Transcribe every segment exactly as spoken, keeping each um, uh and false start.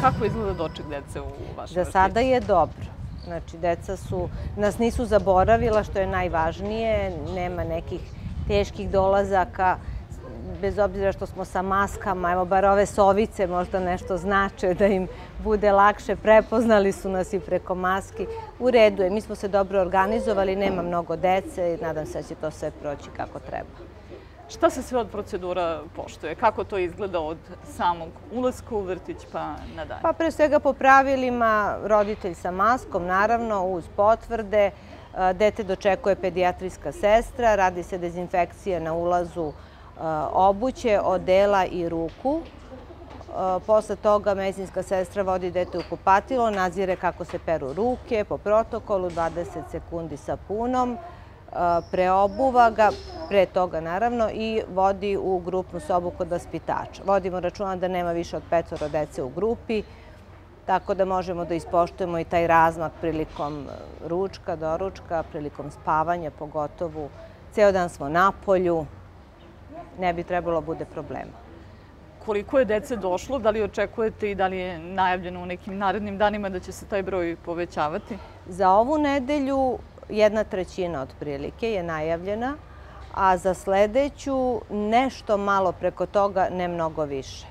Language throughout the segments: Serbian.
Kako izgleda doček dece u vašem vrtiću? Za sada je dobro. Znači, deca su, nas nisu zaboravila, što je najvažnije. Nema nekih teških dolazaka, bez obzira što smo sa maskama. Evo, bar ove sovice možda nešto znače da im bude lakše. Prepoznali su nas i preko maski. U redu je, mi smo se dobro organizovali, nema mnogo dece i nadam se da će to sve proći kako treba. Šta se sve od procedura poštuje? Kako to izgleda od samog ulaska u vrtić pa nadalje? Pa pre svega po pravilima roditelj sa maskom, naravno, uz potvrde. Dete dočekuje pedijatrijska sestra, radi se dezinfekcija na ulazu obuće, odela i ruku. Posle toga medicinska sestra vodi dete u kupatilo, nadzire kako se peru ruke, po protokolu dvadeset sekundi sapunom, preobuva ga, pre toga naravno, i vodi u grupnu sobu kod vaspitača. Vodimo računa da nema više od petoro dece u grupi, tako da možemo da ispoštujemo i taj razmak prilikom ručka, doručka, prilikom spavanja, pogotovo. Ceo dan smo na polju, ne bi trebalo bude problema. Koliko je dece došlo? Da li očekujete i da li je najavljeno u nekim narednim danima da će se taj broj povećavati? Za ovu nedelju jedna trećina otprilike je najavljena, a za sledeću nešto malo preko toga, ne mnogo više.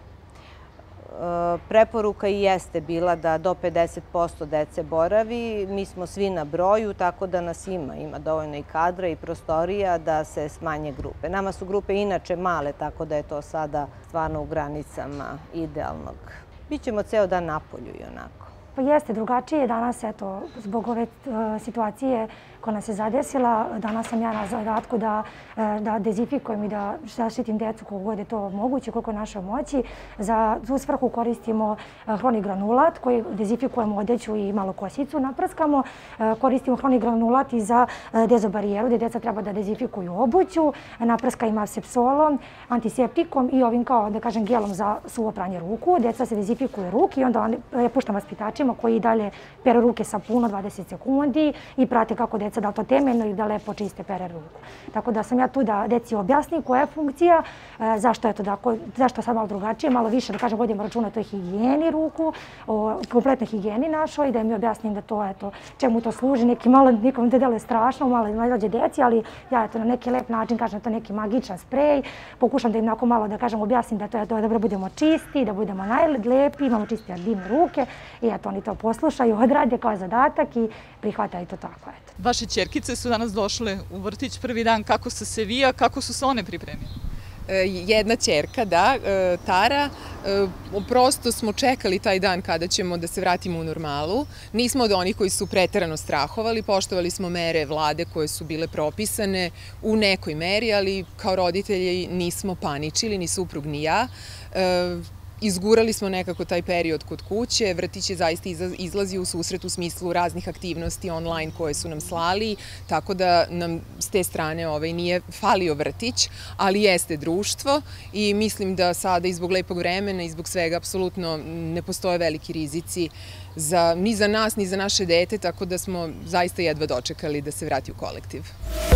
Preporuka i jeste bila da do pedeset posto dece boravi. Mi smo svi na broju, tako da nas ima. Ima dovoljno i kadra i prostorija da se smanje grupe. Nama su grupe inače male, tako da je to sada stvarno u granicama idealnog. Bićemo ceo dan napolju i onako. Pa jeste, drugačije danas, eto, zbog ove situacije koja nas je zadesila. Danas sam ja na zadatku da, da dezinfikujem i da zaštitim decu koliko god je to moguće, koliko je naše moći. Za tu svrhu koristimo hronigranulat koji dezinfikujemo odeću i malo kosicu naprskamo. Koristimo hronigranulat i za dezobarijeru gdje deca treba da dezinfikuju obuću. Naprska ima sepsolom, antiseptikom i ovim kao, da kažem, gelom za suvo pranje ruku. Deca se dezinfikuju ruke i onda je puštam vaspitačima koji dalje peru ruke sapunom dvadeset sekundi i prate kako deca da to temeljno i da lepo čiste pere ruku. Tako da sam ja tu da deci objasnim koja je funkcija, zašto je to tako, zašto sad malo drugačije, malo više da kažem vodimo računa o toj higijeni ruku, o kompletnoj higijeni našoj i da im objasnim da to, eto, čemu to služi. Neki malo, nikom te deluje strašno, malo najlađe deci, ali ja eto na neki lep način kažem da to neki magičan sprej, pokušam da im onako malo da kažem objasnim da to je to da budemo čisti, da budemo najlepi, imamo čiste divne ruke i eto oni to poslušaju, odrade kao zadatak i prihvataju to tako, eto. Vaše ćerkice su danas došle u vrtić prvi dan. Kako se se vija, kako su se one pripremile? Jedna ćerka, da, Tara. Prosto smo čekali taj dan kada ćemo da se vratimo u normalu. Nismo od onih koji su preterano strahovali, poštovali smo mere vlade koje su bile propisane u nekoj meri, ali kao roditelji nismo paničili, ni suprug ni ja. Izgurali smo nekako taj period kod kuće, vrtić je zaista izlazio u susret u smislu raznih aktivnosti online koje su nam slali, tako da nam s te strane nije falio vrtić, ali jeste društvo i mislim da sada i zbog lepog vremena i zbog svega apsolutno ne postoje veliki rizici ni za nas, ni za naše dete, tako da smo zaista jedva dočekali da se vrati u kolektiv.